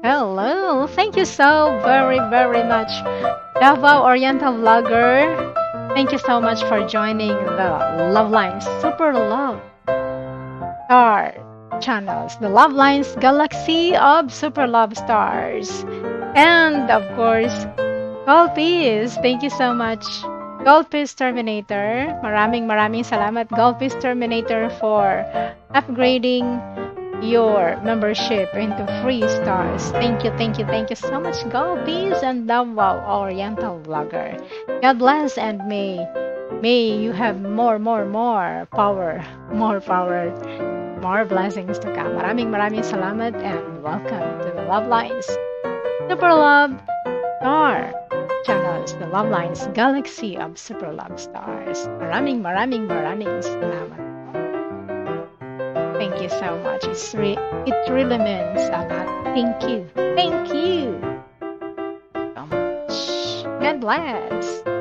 Hello, thank you so very, very much, Davao Oriental Vlogger. Thank you so much for joining the Love Lines Super Love Star channels, the Love Lines Galaxy of Super Love Stars. And of course, Golpis, thank you so much. Golpis Terminator, maraming salamat Golpis Terminator for upgrading your membership into free stars. Thank you so much, Golpis and Davao Oriental Vlogger. God bless and may you have more power, more blessings to come. Maraming salamat and welcome to the Love Lines Super Love Star channels, the Love Lines Galaxy of Super Love Stars. Maraming salamat. Thank you so much. It really means a lot. Thank you so much. God bless.